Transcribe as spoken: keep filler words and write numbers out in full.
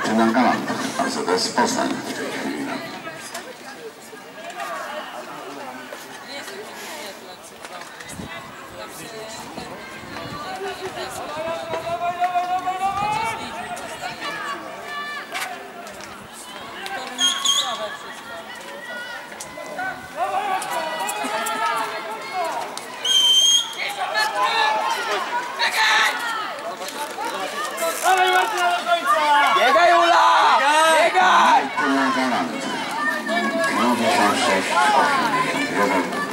Kryna Galant, A Z S Poznań w tej chwili. Biegaj, Ula! Biegaj! Kryna Galant, pięćdziesiąt sześć osiemdziesiąt jeden.